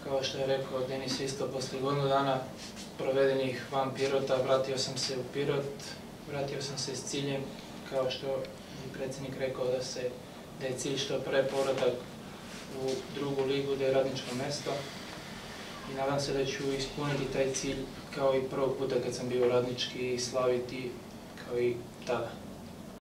kao što je rekao Denis isto, posle godinu dana provedenih van Pirota, vratio sam se u Pirot, vratio sam se s ciljem, kao što je predsjednik rekao, da je cilj što pre povratak u drugu ligu, da je radničko mesto. I nadam se da ću ispuniti taj cilj kao i prvog puta kad sam bio radnički i slaviti kao i tada.